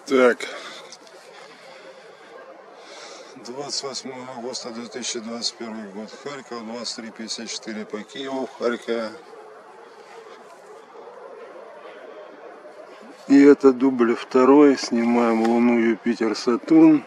Так, 28 августа 2021 год, Харьков, 23:54 по Киеву, в Харькове. И это дубль второй, снимаем Луну, Юпитер, Сатурн.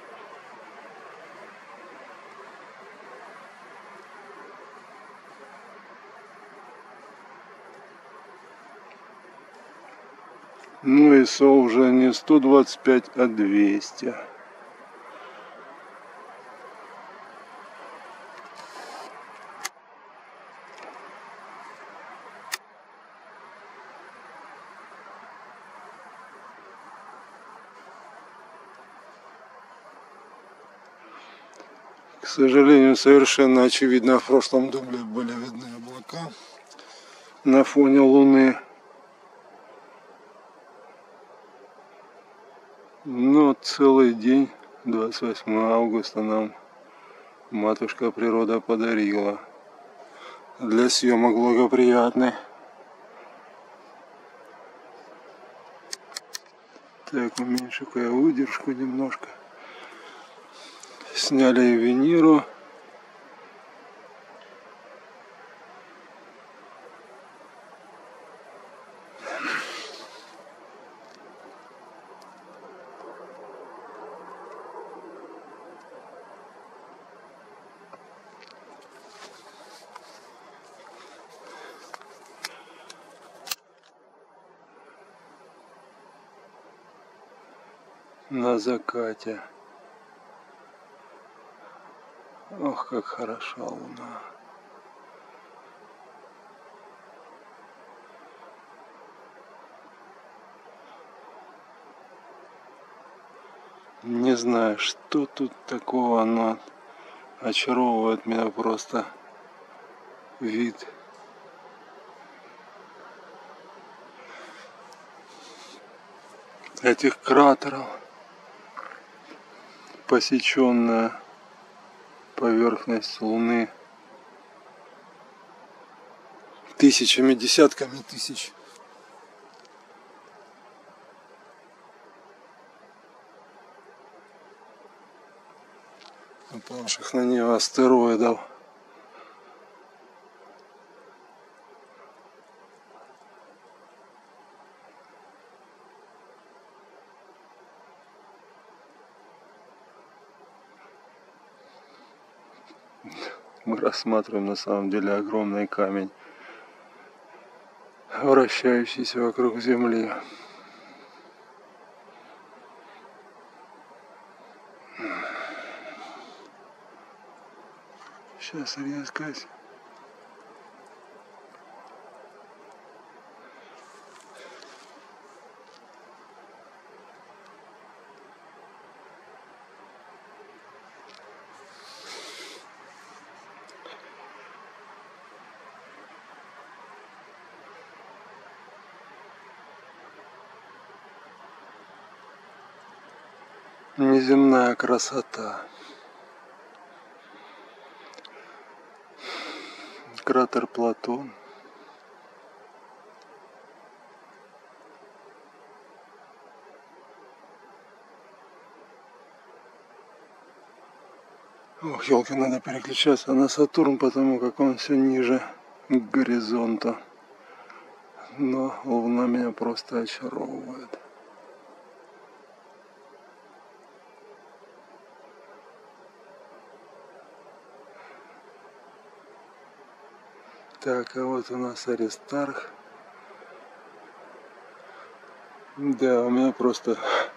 Ну и ИСО уже не 125, а 200. К сожалению, совершенно очевидно, в прошлом дубле были видны облака на фоне Луны. Но целый день, 28 августа, нам матушка природа подарила. Для съемок благоприятный. Так, уменьшу-ка я выдержку немножко. Сняли и Венеру. На закате. Ох, как хороша Луна. Не знаю, что тут такого, но очаровывает меня просто вид. Этих кратеров, посеченная поверхность Луны тысячами, десятками тысяч. Упавших на нее астероидов. Мы рассматриваем на самом деле огромный камень, вращающийся вокруг Земли. Сейчас резкость. Неземная красота. Кратер Платон. Ох, елки, надо переключаться на Сатурн, потому как он все ниже горизонта. Но Луна меня просто очаровывает. Так, а вот у нас Аристарх. Да, у меня просто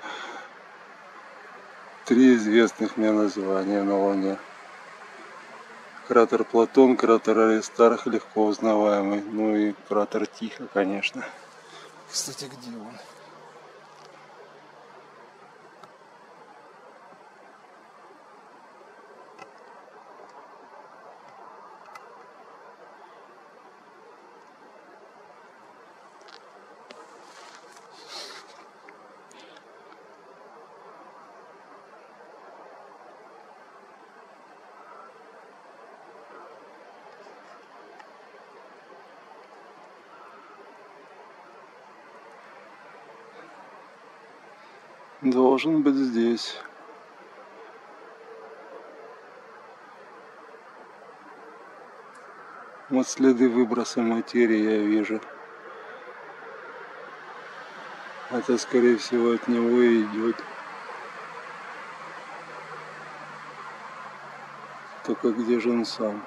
3 известных мне названия на Луне. Кратер Платон, кратер Аристарх, легко узнаваемый. Ну и кратер Тихо, конечно. Кстати, где он? Должен быть здесь. Вот следы выброса материи я вижу. Это, скорее всего, от него и идет. Только где же он сам?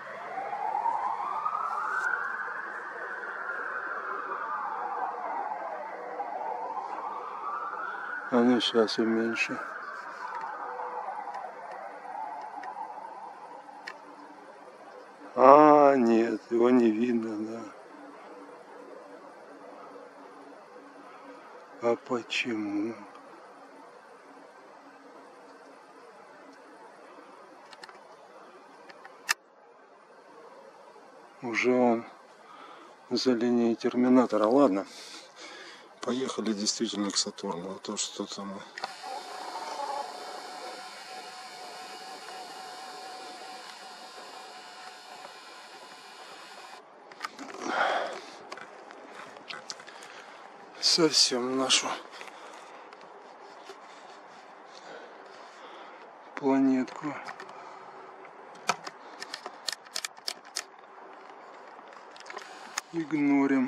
А ну сейчас уменьшу. А, нет, его не видно, да. А почему? Уже он за линией терминатора. Ладно, поехали действительно к Сатурну. А то что там... Совсем нашу планетку игнорим.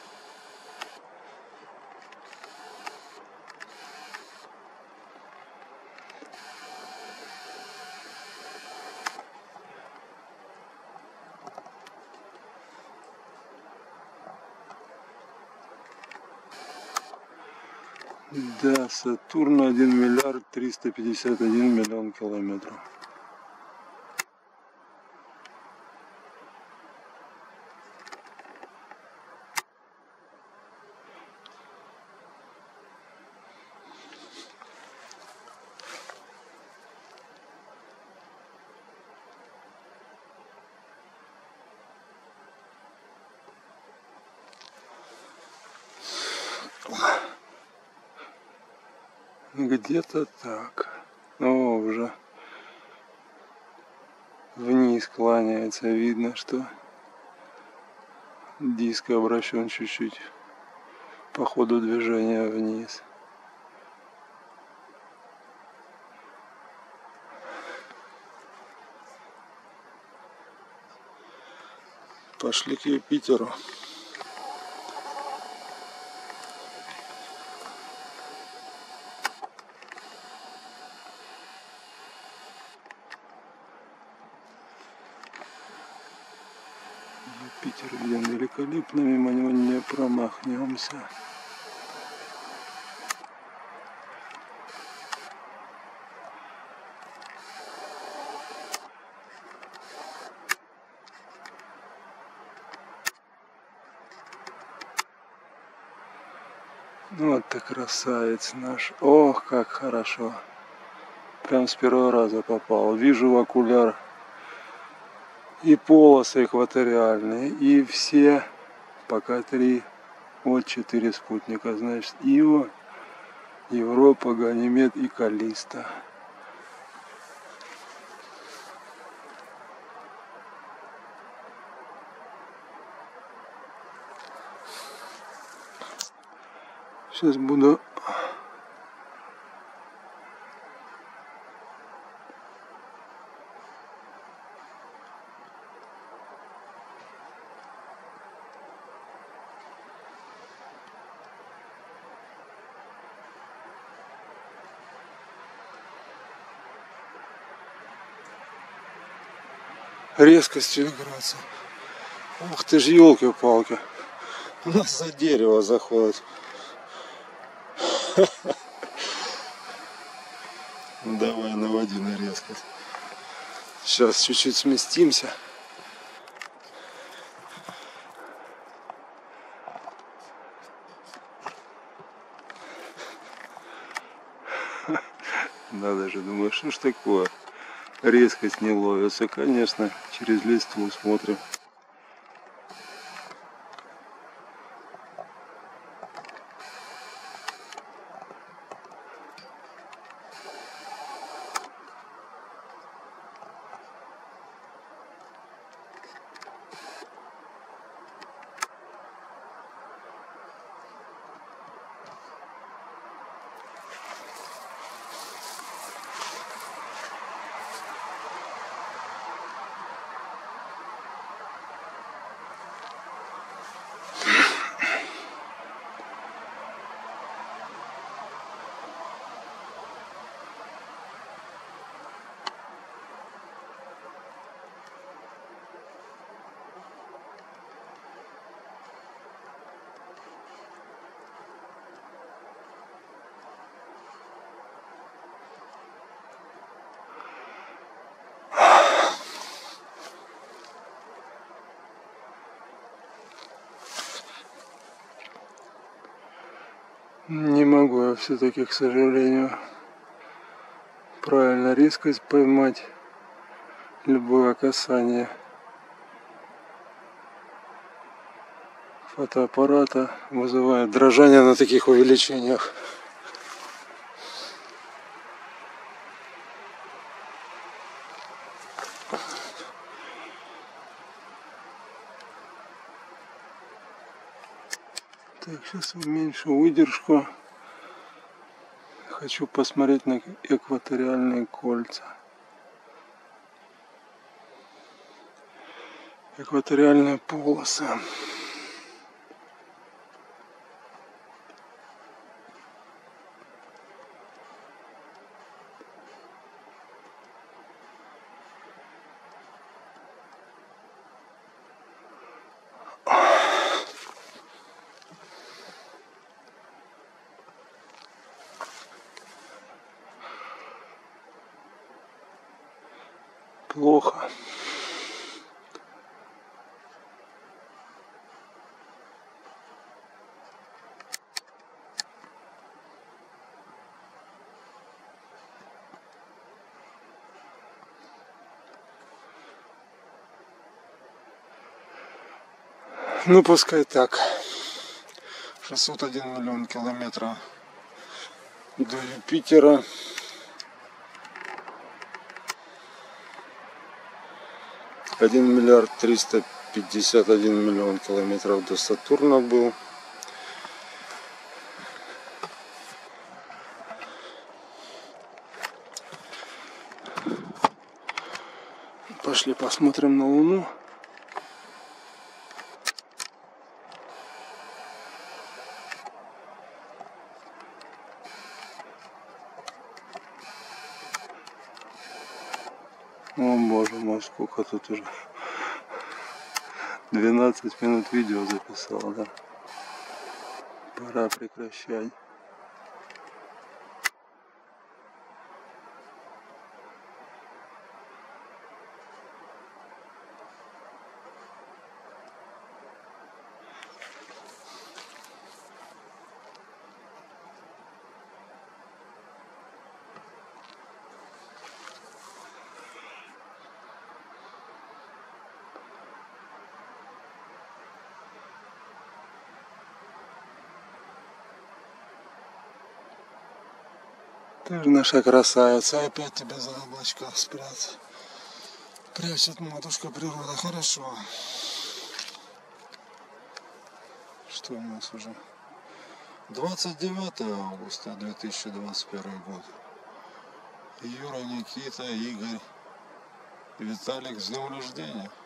Да, Сатурн 1 миллиард 351 миллион километров. Где-то так. О, уже вниз кланяется. Видно, что диск обращен чуть-чуть по ходу движения вниз. Пошли к Юпитеру. Юпитер где великолепно, мимо него не промахнемся. Вот ты красавец наш. Ох, как хорошо. Прям с первого раза попал. Вижу в окуляр и полосы экваториальные, и все, пока 3, вот 4 спутника. Значит, Ио, Европа, Ганимед и Каллиста. Сейчас буду резкостью играться. Ух ты ж, елки-палки. У нас за дерево заходит. Давай, наводи на резкость. Сейчас чуть-чуть сместимся. Да, даже думаю, что ж такое? Резкость не ловится. Конечно, через листву смотрим. Не могу я все-таки, к сожалению, правильно резкость поймать любое касание фотоаппарата, вызывает дрожание на таких увеличениях. Так, сейчас уменьшу выдержку. Хочу посмотреть на экваториальные кольца. Экваториальные полосы. Плохо. Ну пускай так. 601 миллион километров до Юпитера. 1 миллиард 351 миллион километров до Сатурна был. Пошли посмотрим на Луну. О боже мой, сколько тут уже. 12 минут видео записал, да. Пора прекращать. Ты же наша красавица, опять тебя за облачка спрятать. Прячет матушка природа, хорошо. Что у нас уже? 29 августа 2021 год. Юра, Никита, Игорь, Виталик, с днем рождения.